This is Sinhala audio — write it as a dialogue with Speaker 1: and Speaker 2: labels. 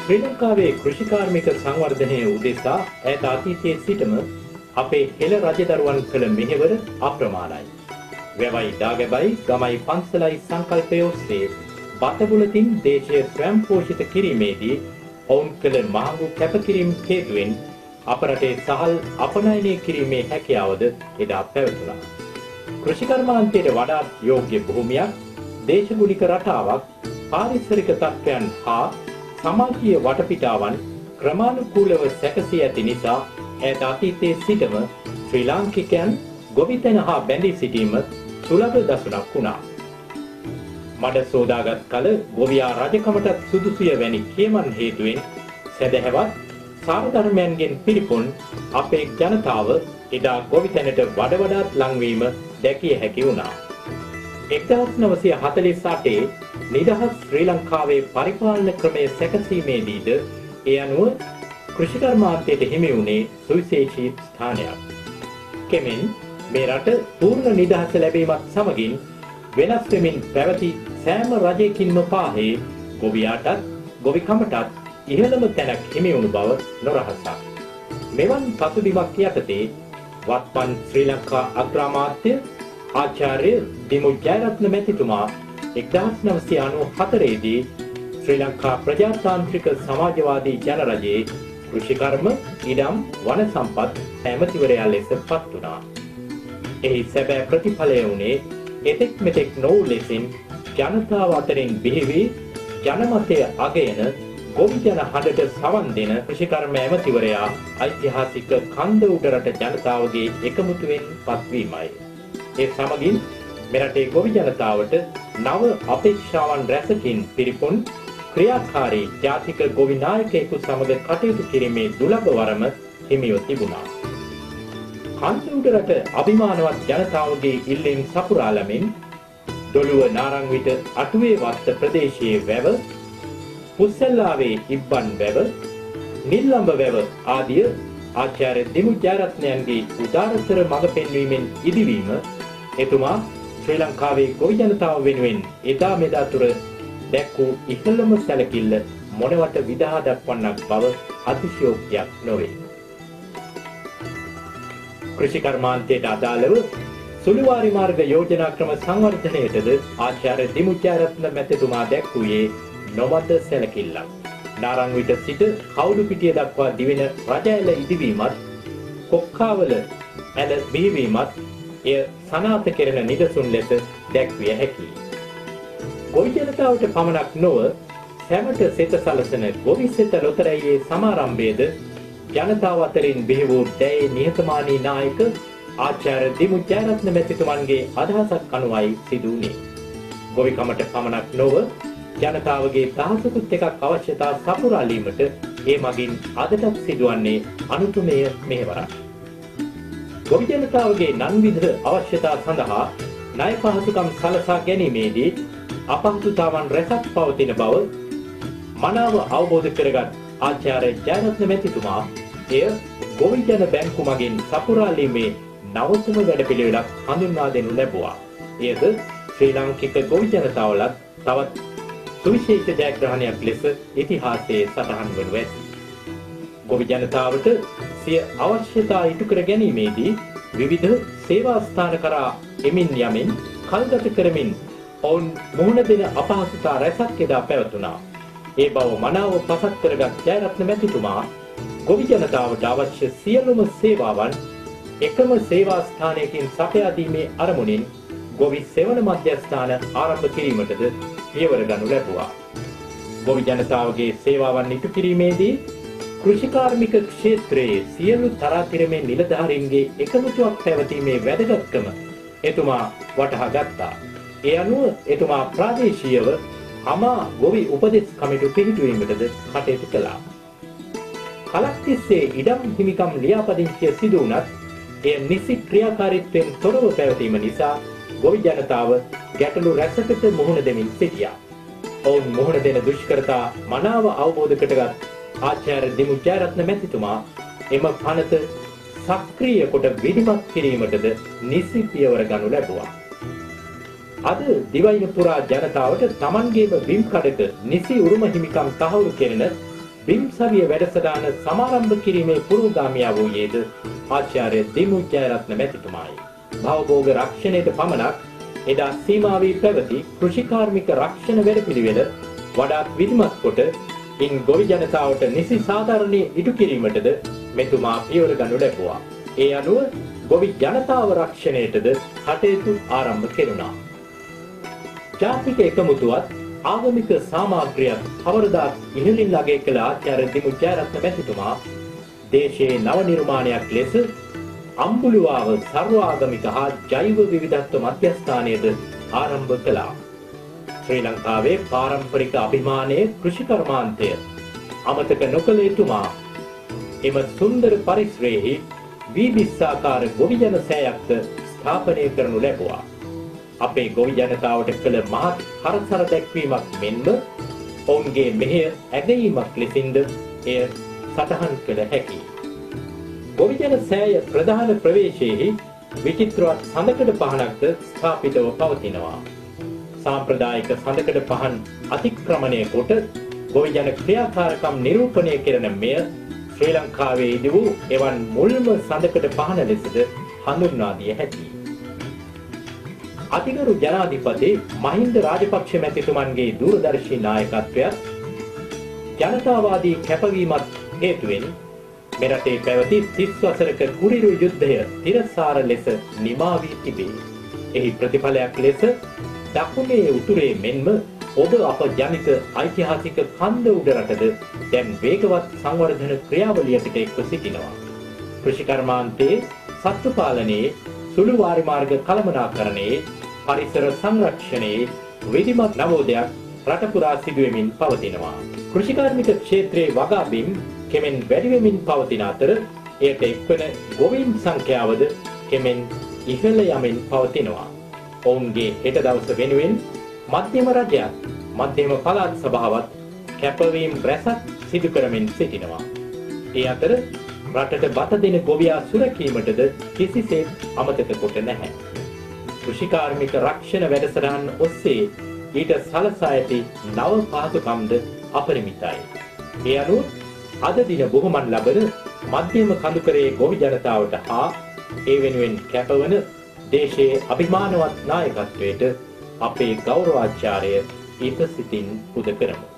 Speaker 1: ශ්‍රී ලංකාවේ කෘෂිකාර්මික සංවර්ධනයේ උදෙසා ඈත අතීතයේ සිටම අපේ හෙළ රජදරුවන් කළ මෙහෙවර අප්‍රමාණයි. වැවයි දාගැබයි ගමයි පන්සලයි සංකල්පය ඔස්සේ බතබුලතින් දේශය ස්වයං පෝෂිත කිරීමේදී ඔවුන් කළ මහඟු කැපකිරීම් හේතුවෙන් අප රටේ සහල් අපනයනය කිරීමේ හැකියාවද එදා පැවතුණා. කෘෂිකර්මාන්තයට වඩාත් යෝග්‍ය භූමියක්, දේශගුණික රටාවක්, පාරිසරික තත්ත්වයන් හා සමාජීය වටපිටාවන් ක්‍රමානුකූලව සැකසී ඇති නිසා ඈත අතීතයේ සිටම ශ්‍රී ලාංකිකයන් ගොවිතැන හා බැඳී සිටීම සුලභ දසුණක් වුණා. මඩ සෝදාගත් කල ගොවියා රජකමටත් සුදුසුය වැනි කියමන් හේතුවෙන් සැදැහැවත් සාරධර්මයන්ගෙන් පිරිපුන් අපේ ජනතාව එදා ගොවිතැනට වඩාත් ලංවීම දැකිය හැකි වුණා. 1948 නිදහස් ශ්‍රී ලංකාවේ පරිපාලන ක්‍රමය සැකසීමේදීද ඒ අනුව කෘෂිකර්මාන්තයට හිමි වුණේ සුවිශේෂී ස්ථානයක්. කෙමෙන් මේ රට පූර්ණ නිදහස ලැබීමත් සමගින් වෙනස් වෙමින් පැවති සෑම රජයකින්ම පාහේ ගොවියාටත් ගොවිකමටත් ඉහළම තැනක් හිමි වුණු බව නොරහසක්. මෙවන් පසුබිමක් යටතේ වත්මන් ශ්‍රී ලංකා අග්‍රාමාත්‍ය ආචාර්ය දිමු ජයරත්න මැතිතුමා 1994 දී ශ්‍රී ලංකා ප්‍රජාතාන්ත්‍රික සමාජවාදී ජනරජයේ කෘෂිකර්ම, ඉඩම්, වන සම්පත් ඇමතිවරයා ලෙස පත් වුණා. එහි සැබෑ ප්‍රතිඵලය වුණේ එතෙක් මෙතෙක් නොවූ ලෙසින් ජනතාව අතරින් බිහි ජනමතය අගයන ගොවිජන හඬට සවන් දෙන කෘෂිකර්ම ඇමතිවරයා ඓතිහාසික කන්ද උඩරට ජනතාවගේ එකමුතුවෙන් පත්වීමයි. ඒ සමගින් මෙරටේ ගොවි ජනතාවට නව අපේක්ෂාවන් රැසකින් පිරිපුන් ක්‍රියාකාරී ජාතික ගොවි නායකයෙකු සමග කටයුතු කිරීමේ දුලබ වරම හිමිව තිබුණා. කන්ද උඩරට අභිමානවත් ජනතාවගේ ඉල්ලීම් සපුරාලමින් දොළුව නාරංවිට අටුවේ වත්ත ප්‍රදේශයේ වැව, පුස්සල්ලාවේ ඉබ්බන් වැව, නිල්ලඹ වැව ආදිය ආචාර්ය දිමු ජයරත්නයන්ගේ උදාරතර මඟ පෙන්වීමෙන් ඉදිවීම එතුමා ශ්‍රී ලංකාවේ ගොවි ජනතාව වෙනුවෙන් එදා මෙදා තුර දැක් වූ ඉහළම සැලකිල්ල මොනවට විදහා දක්වන්නක් බව අතිශයෝක්තියක් නොවේ. කෘෂිකර්මාන්තයට අදාළව සුළුවාරි මාර්ග යෝජනා ක්‍රම සංවර්ධනයටද ආචාර්ය දිමු ජයරත්න මැතිතුමා දැක්වූයේ නොමත සැලකිල්ලක්. නාරංවිට සිට කවුළුපිටිය දක්වා දිවෙන රජ ඇල ඉදිවීමත්, කොක්කාවල ඇල බිහිවීමත් එය සනාථ කෙරෙන නිදසුන් ලෙස දැක්විය හැකියි. ගොවි ජනතාවට පමණක් නොව සැමට සෙත සලසන ගොවි සෙත ලොතරැයේ සමාරම්භයේද ජනතාව අතරින් බිහි වූ දැයේ නිහතමානී නායක ආචාර්ය දිමු ජයරත්න මැතිතුමන්ගේ අදහසක් අනුවයි සිදු වුණේ. ගොවිකමට පමණක් නොව ජනතාවගේ දහසකුත් එකක් අවශ්‍යතා සපුරාලීමට ඒ මගින් අදටත් සිදුවන්නේ අනුතුමය මෙහෙවරක්. ගොවි ජනතාවගේ නන්විධ අවශ්‍යතා සඳහා ණය පහසුකම් සලසා ගැනීමේදී අපහසුතාවන් රැසක් පවතින බව මනාව අවබෝධ කරගත් ආචාර්ය ජයරත්න මැතිතුමා එය ගොවි ජන බැංකු මගින් සපුරාලීමේ නවතම වැඩපිළිවෙලක් හඳුන්වා දෙනු ලැබුවා. එයද ශ්‍රී ලාංකික ගොවි ජනතාවලත් තවත් සුවිශේෂ ජයග්‍රහණයක් ලෙස ඉතිහාසයේ සටහන් වනු ඇත. ගොවි ජනතාවට සිය අවශ්‍යතා ඉටු කර ගැනීමේදී විවිධ සේවා ස්ථාන කරා එමින් යමින් කල්ගත කරමින් ඔවුන් මුහුණ දෙන අපහසුතා රැසක් එදා පැවතුණා. ඒ බව මනාව පසක් කරගත් ජයරත්න මැතිතුමා ගොවි ජනතාවට අවශ්‍ය සියලුම සේවාවන් එකම සේවා ස්ථානයකින් සපයා දීමේ අරමුණින් ගොවි සෙවන මධ්‍යස්ථාන ආරම්භ කිරීමටද පියවර ගනු ලැබුවා. ගොවි ජනතාවගේ සේවාවන් ඉටු කිරීමේදී කෘෂිකාර්මික ක්ෂේත්‍රයේ සියලු තරාතිරමේ නිලධාරීන්ගේ එකමුතුවක් පැවතීමේ වැදගත්කම එතුමා වටහා ගත්තා. ඒ අනුව එතුමා ප්‍රාදේශීයව අමා ගොවි උපදෙස් කමිටු පිහිටුවීමටද කටයුතු කළා. කලක් තිස්සේ ඉඩම් හිමිකම් ලියාපදිංචිය සිදු වුණත් එය නිසි ක්‍රියාකාරීත්වයෙන් තොරව පැවතීම නිසා ගොවි ජනතාව ගැටලු රැසකට මුහුණ දෙමින් සිටියා. ඔවුන් මුහුණ දෙන දුෂ්කරතා මනාව අවබෝධ කරගත් ආචාර්ය දිමු ජයරත්න මැතිතුමා එම පනත සක්‍රීය කොට විධිමත් කිරීමටද නිසි පියවර ගනු ලැබුවා. අද දිවයින පුරා ජනතාවට තමන්ගේම බිම් කඩක නිසි උරුම හිමිකම් තහවුරු කෙරෙන බිම්සවිය වැඩසටහන සමාරම්භ කිරීමේ පුරෝගාමියා වූයේද ආචාර්ය දිමුත්‍යාරත්න මැතිතුමායි. භවභෝග රක්ෂණයට පමණක් එදා සීමා වී පැවති කෘෂිකාර්මික රක්ෂණ වැඩපිළිවෙල වඩාත් විධිමත් කොට ඉන් ගොවි ජනතාවට නිසි සාධාරණයේ ඉටු කිරීමටද මෙතුමා පියවර ගනු ලැබුවා. ඒ අනුව ගොවි ජනතාව රක්ෂණයටද කටයුතු ආරම්භ කෙරුණා. ජාතික එකමුතුවත් ආගමික සාමාග්‍රියත් කවරදාත් ඉහළින් අගය කළ ආචාර්ය දිමුත්‍යාරත්න මැතිතුමා දේශයේ නව නිර්මාණයක් ලෙස අම්බුලුවාව සර්වාගමික හා ජෛව විවිධත්ව මධ්‍යස්ථානයේද ආරම්භ කළා. ශ්‍රී ලංකාවේ පාරම්පරික අභිමානයේ කෘෂිකර්මාන්තය අමතක නොකළ එතුමා එම සුන්දර පරිසරයෙහි විවිධාකාර ගොවි ජන සෑයක්ද ස්ථාපනය කරනු ලැබුවා. අපේ ගොවි ජනතාවට කළ මහත් කරසර දැක්වීමක් මෙන්ම ඔවුන්ගේ මෙහෙය ඇගයීමක් ලෙසින්ද එය සටහන් කළ හැකියි. ගොවි ජන සෑය ප්‍රධාන ප්‍රවේශයෙහි විචිත්‍රවත් සඳකඩ පහනක්ද ස්ථාපිතව පවතිනවා. සාම්ප්‍රදායික සඳකඩ පහන් අතික්‍රමණය කොට ගොවි ජන ක්‍රියාකාරකම් නිරූපණය කරන මෙය ශ්‍රී ලංකාවේ ඉදි වූ එවන් මුල්ම සඳකඩ පහන ලෙසද හඳුන්වා දිය හැකියි. අතිගරු ජනාධිපති මහින්ද රාජපක්ෂ මැතිතුමන්ගේ දූරදර්ශී නායකත්වයත් ජනතාවාදී කැපවීමත් හේතුවෙන් මෙරටේ පැවති 30 වසරක කුරිරු යුද්ධය තිරසාර ලෙස නිමා වී තිබේ. එහි ප්‍රතිඵලයක් ලෙස දකුණේ උතුරේ මෙන්ම ඔබ අප ජනිත ඓතිහාසික කන්ද උඩරටද දැන් වේගවත් සංවර්ධන ක්‍රියාවලියකට එක්ව සිටිනවා. කෘෂිකර්මාන්තයේ සත්තු පාලනයේ සුළු වාරි මාර්ග කළමනාකරණයේ පරිසර සංරක්ෂණයේ විධිමත් නවෝදයක් රට පුරා සිදුවෙමින් පවතිනවා. කෘෂිකාර්මික ක්ෂේත්‍රයේ වගාබිම් කෙමෙන් වැඩි වෙමින් පවතින අතර එයට එක්වන ගොවීන් සංඛ්‍යාවද කෙමෙන් ඉහළ යමින් පවතිනවා. ඔවුන්ගේ හෙට දවස වෙනුවෙන් මධ්‍යම රජයත් මධ්‍යම පළාත් සභාවත් කැපවීම් රැසක් සිදු කරමින් සිටිනවා. ඒ අතර රටට බත දෙන ගොවියා සුරැකීමටද කිසිසේත් අමතක කොට නැහැ. කෘෂිකාර්මික රක්ෂණ වැඩසටහන් ඔස්සේ ඊට සලසා ඇති නව පහසුකම්ද අපරිමිතයි. ඒ අනුව අද දින බොහොමන් ලබන මධ්‍යම කඳුකරයේ ගොවි ජනතාවට හා ඒ වෙනුවෙන් කැපවන දේශයේ අභිමානවත් නායකත්වයට අපේ ගෞරවාචාර්ය ඊට සිතින් පුද කරමු.